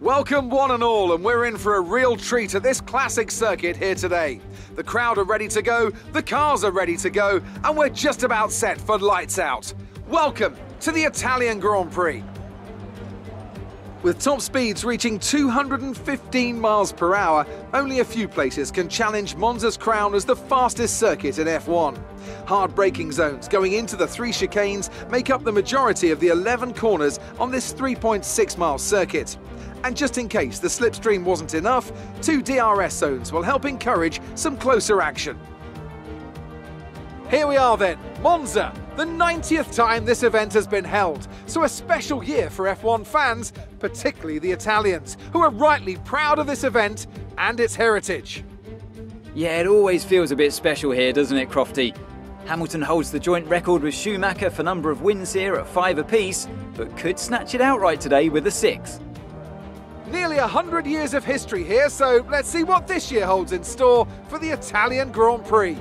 Welcome one and all, and we're in for a real treat at this classic circuit here today. The crowd are ready to go, the cars are ready to go, and we're just about set for lights out. Welcome to the Italian Grand Prix. With top speeds reaching 215 miles per hour, only a few places can challenge Monza's crown as the fastest circuit in F1. Hard braking zones going into the 3 chicanes make up the majority of the 11 corners on this 3.6-mile circuit. And just in case the slipstream wasn't enough, 2 DRS zones will help encourage some closer action. Here we are then, Monza, the 90th time this event has been held, so a special year for F1 fans, particularly the Italians, who are rightly proud of this event and its heritage. Yeah, it always feels a bit special here, doesn't it, Crofty? Hamilton holds the joint record with Schumacher for number of wins here at 5 apiece, but could snatch it outright today with a 6. Nearly 100 years of history here, so let's see what this year holds in store for the Italian Grand Prix.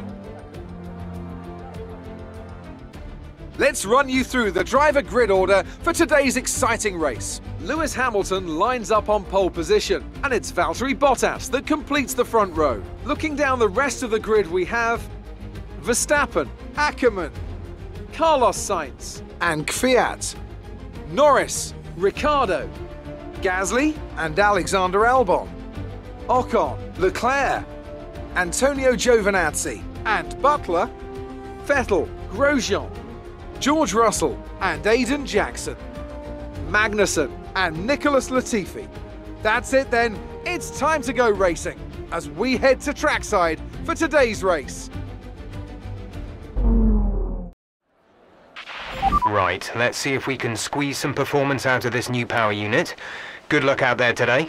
Let's run you through the driver grid order for today's exciting race. Lewis Hamilton lines up on pole position, and it's Valtteri Bottas that completes the front row. Looking down the rest of the grid, we have Verstappen, Ackermann, Carlos Sainz, and Kvyat, Norris, Ricciardo, Gasly and Alexander Albon, Ocon, Leclerc, Antonio Giovinazzi and Butler, Vettel, Grosjean, George Russell and Aiden Jackson, Magnussen and Nicholas Latifi. That's it then, it's time to go racing as we head to trackside for today's race. Right, let's see if we can squeeze some performance out of this new power unit. Good luck out there today.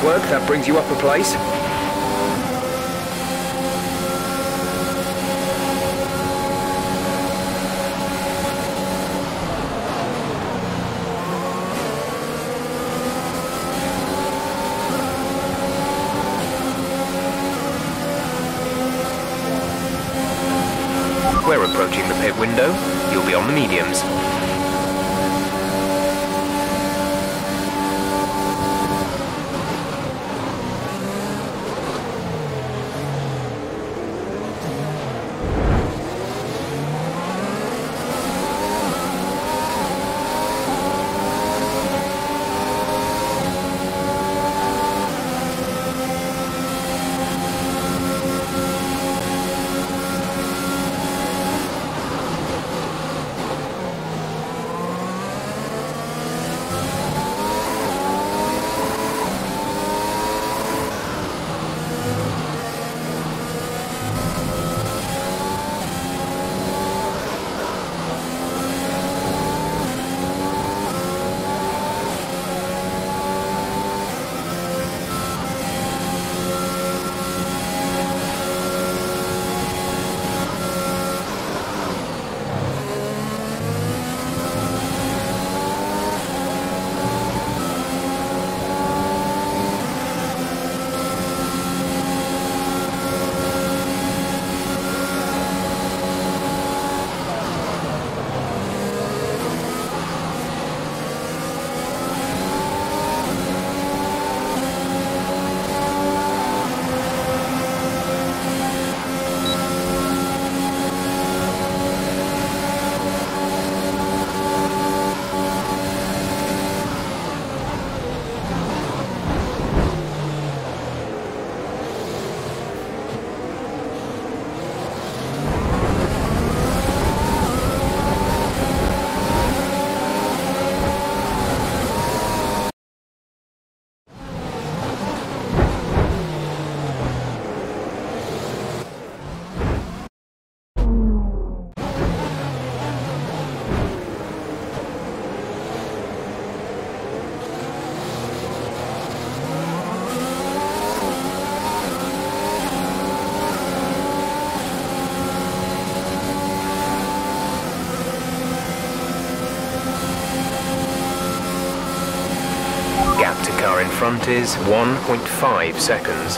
Nice work, that brings you up a place. We're approaching the pit window. You'll be on the mediums. Car in front is 1.5 seconds.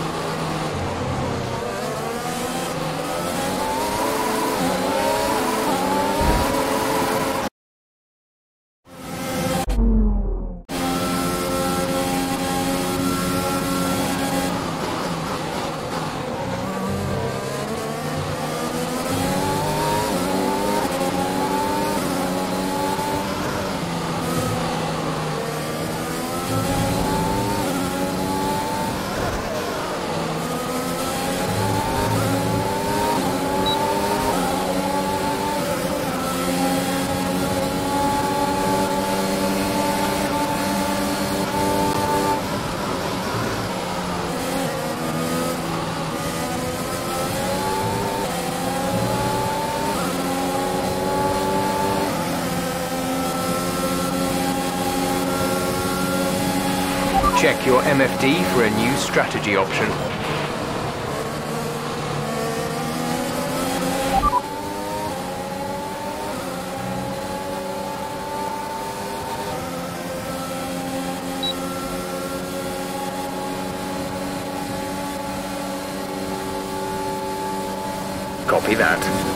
Check your MFD for a new strategy option. Copy that.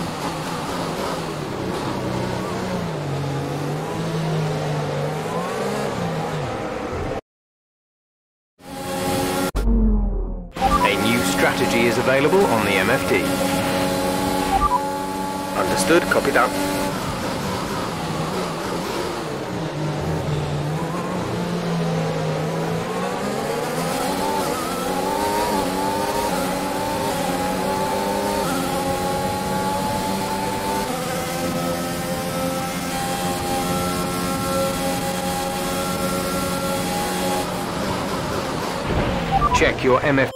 Strategy is available on the MFD. Understood, copy that. Check your MFD.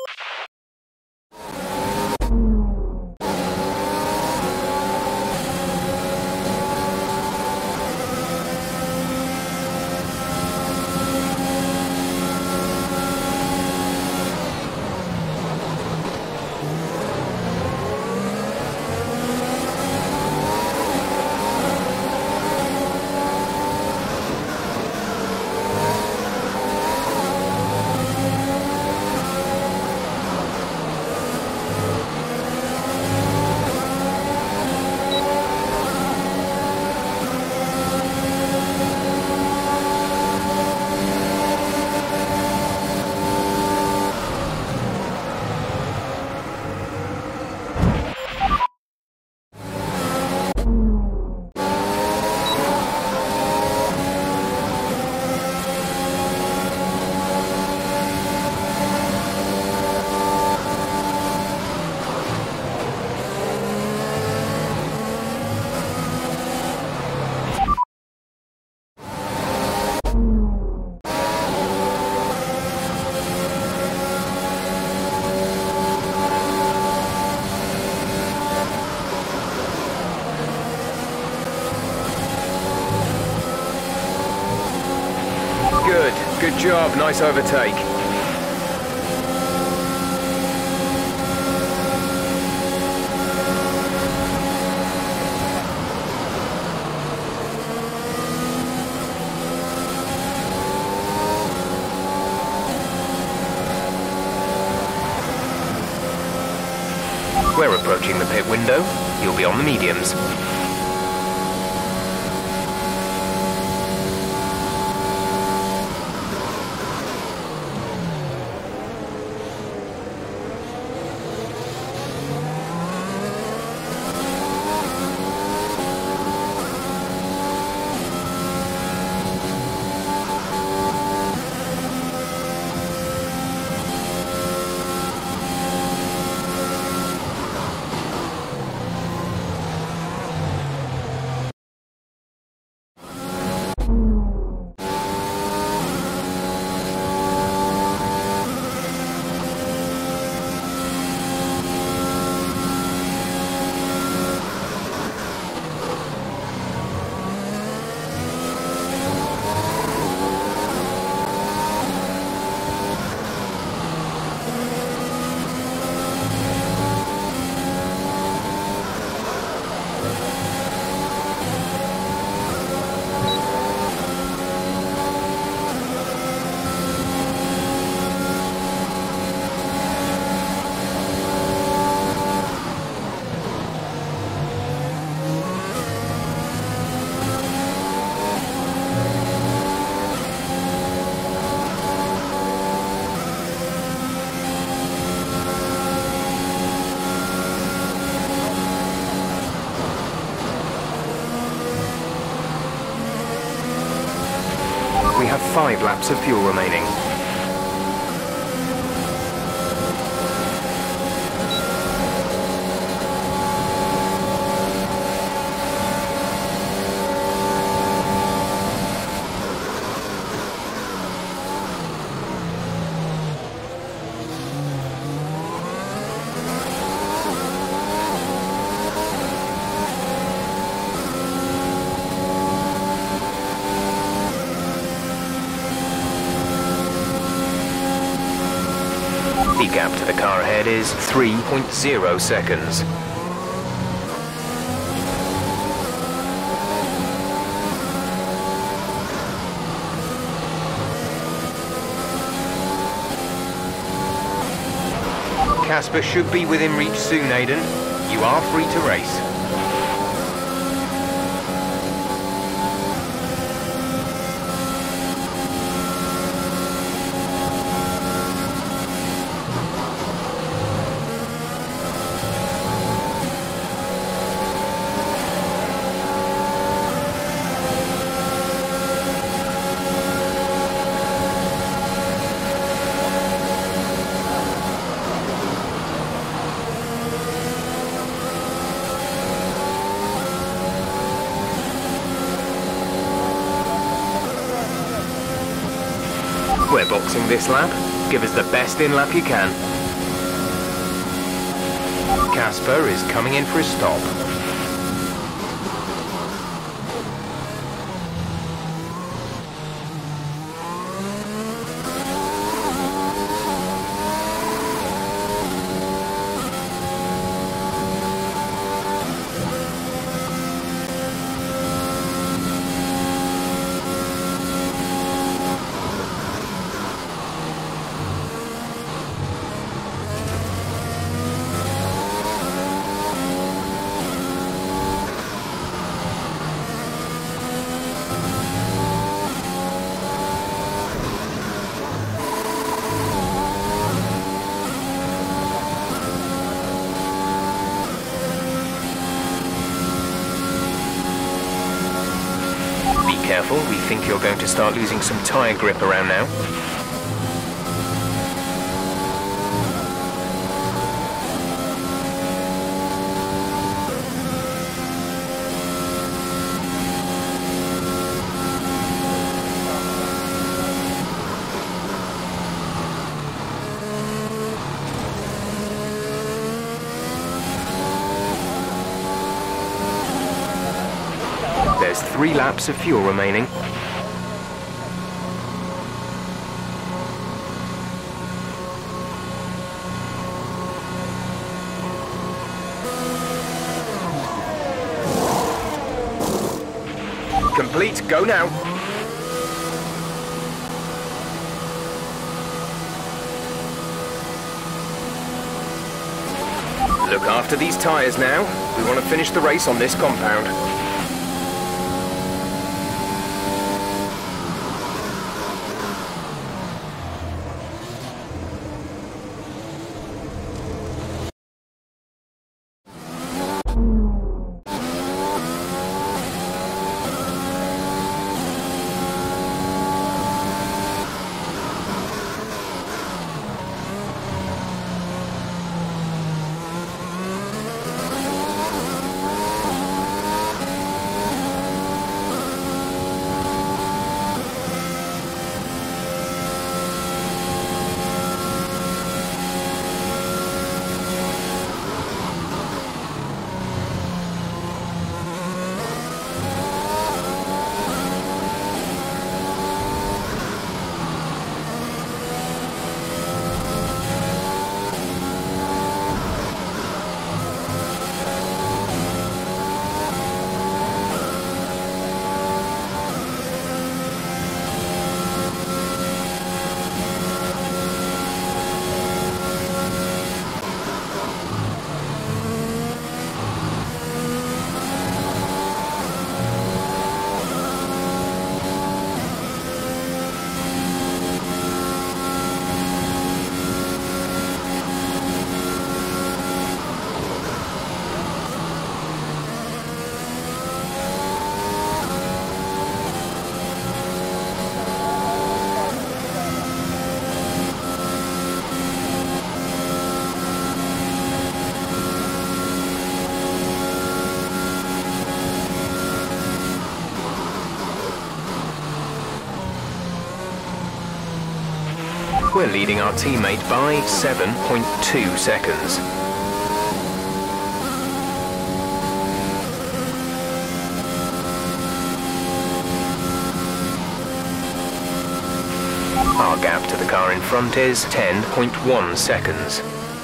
job, nice overtake. We're approaching the pit window. You'll be on the mediums. We have 5 laps of fuel remaining. The gap to the car ahead is 3.0 seconds. Casper should be within reach soon, Aidan. You are free to race. We're boxing this lap. Give us the best in lap you can. Casper is coming in for a stop. Careful, we think you're going to start losing some tyre grip around now. There's 3 laps of fuel remaining. Complete, go now. Look after these tyres now. We want to finish the race on this compound. We're leading our teammate by 7.2 seconds. Our gap to the car in front is 10.1 seconds.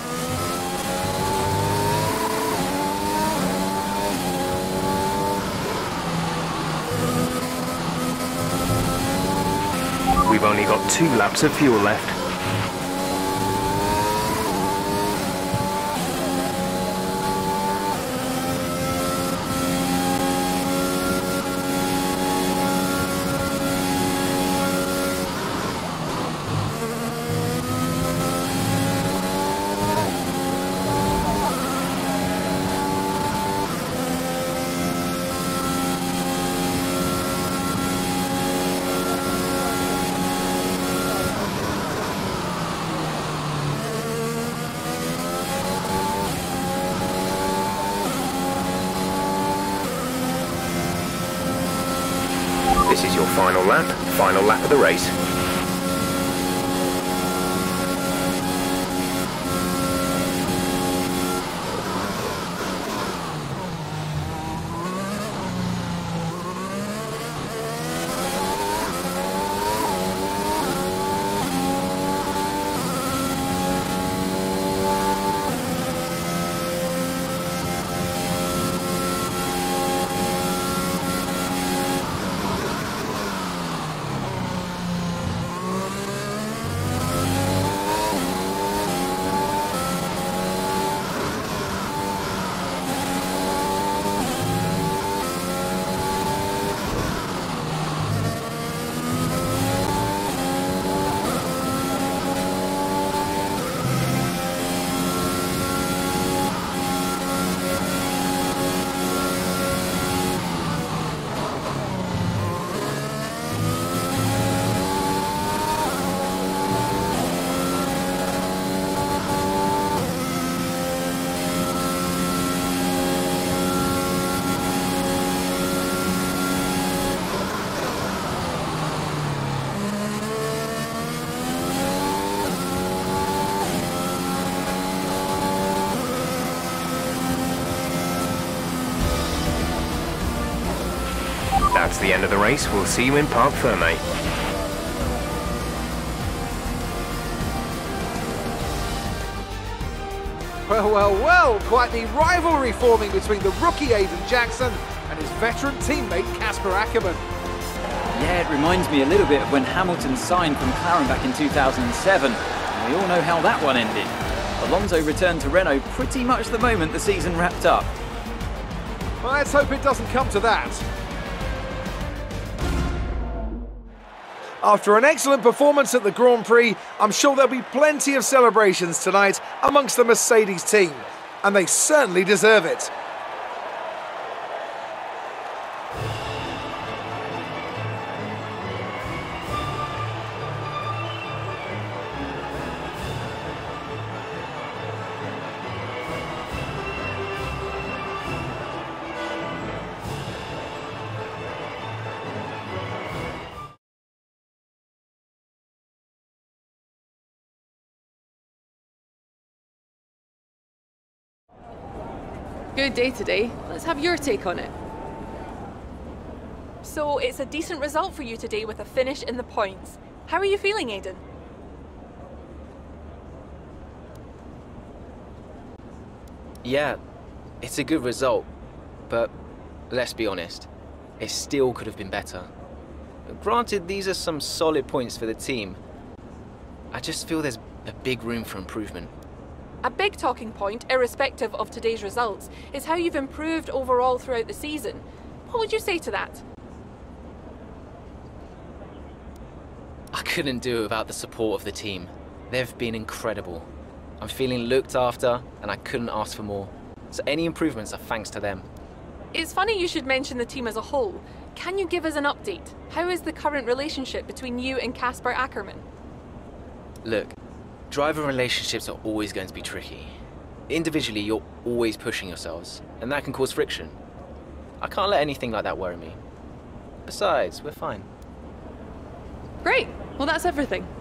We've only got 2 laps of fuel left. This is your final lap of the race. That's the end of the race. We'll see you in Parc Fermé. Well, quite the rivalry forming between the rookie Aiden Jackson and his veteran teammate Casper Ackermann. Yeah, it reminds me a little bit of when Hamilton signed from McLaren back in 2007. And we all know how that one ended. Alonso returned to Renault pretty much the moment the season wrapped up. Well, let's hope it doesn't come to that. After an excellent performance at the Grand Prix, I'm sure there'll be plenty of celebrations tonight amongst the Mercedes team. And they certainly deserve it. Good day today. Let's have your take on it. So it's a decent result for you today with a finish in the points. How are you feeling, Aiden? Yeah, it's a good result, but let's be honest, it still could have been better. Granted, these are some solid points for the team. I just feel there's a big room for improvement. A big talking point, irrespective of today's results, is how you've improved overall throughout the season. What would you say to that? I couldn't do it without the support of the team. They've been incredible. I'm feeling looked after, and I couldn't ask for more. So any improvements are thanks to them. It's funny you should mention the team as a whole. Can you give us an update? How is the current relationship between you and Casper Ackermann? Look, driver relationships are always going to be tricky. Individually, you're always pushing yourselves, and that can cause friction. I can't let anything like that worry me. Besides, we're fine. Great. Well, that's everything.